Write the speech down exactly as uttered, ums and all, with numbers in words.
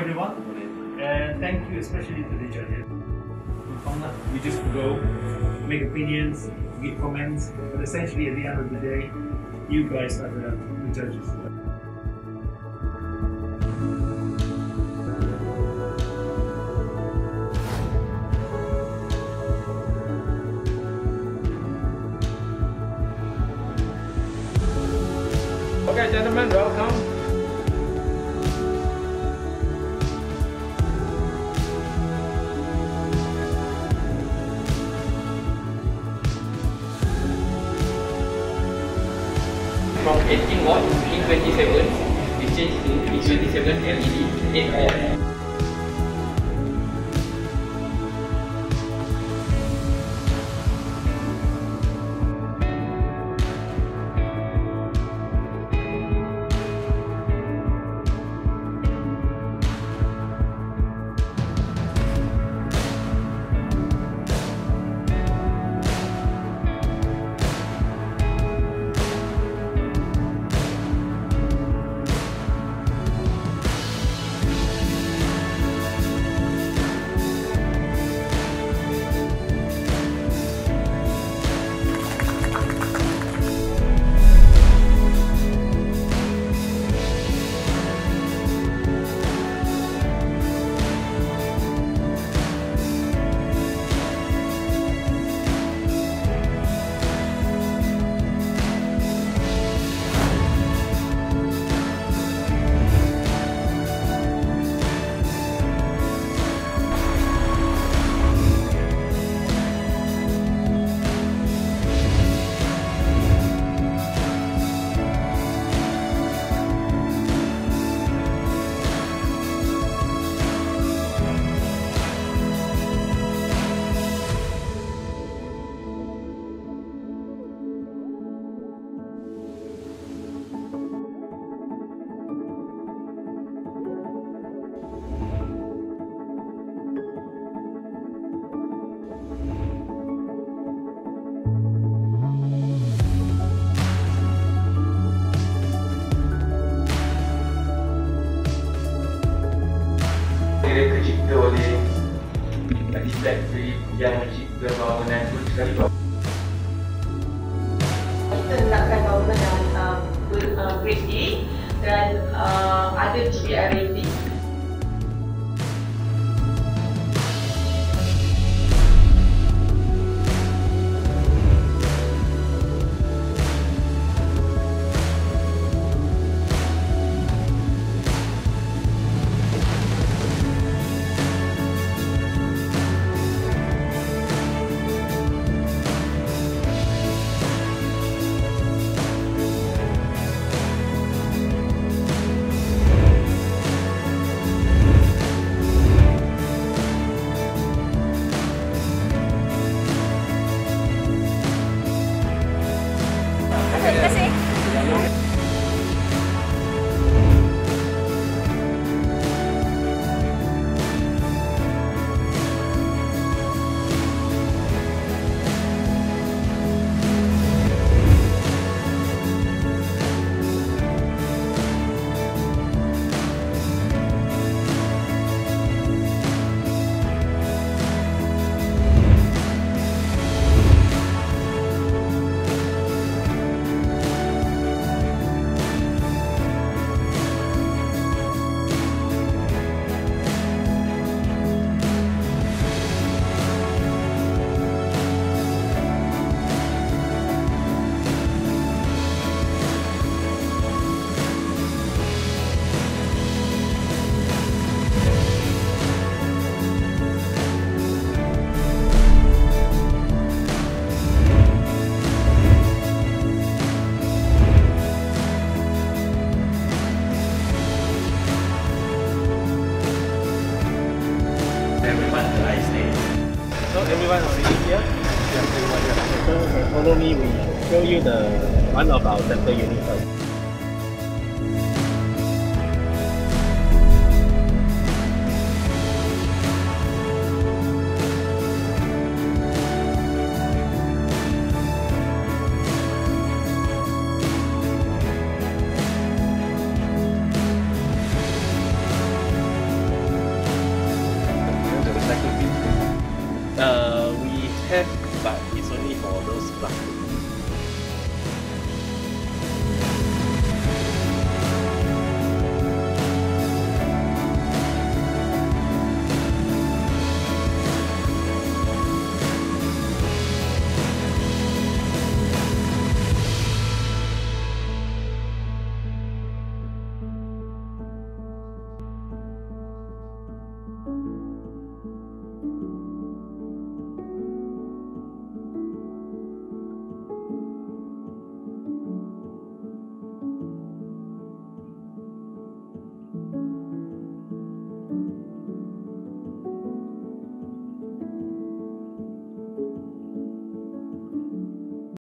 everyone, and thank you especially to the judges. We just go, make opinions, give comments, but essentially at the end of the day, you guys are the, the judges. Okay, gentlemen, welcome. From eighteen watt in twenty-seven, we change to in twenty-seven L E D eight watt. Mereka cipta oleh distrik yang mencipta bangunan itu sekali. Kita letakkan bangunan yang uh, Grade A dan uh, ada G B R rating. Terima kasih. So everyone already here. So follow me, we show you the one of our center unit first.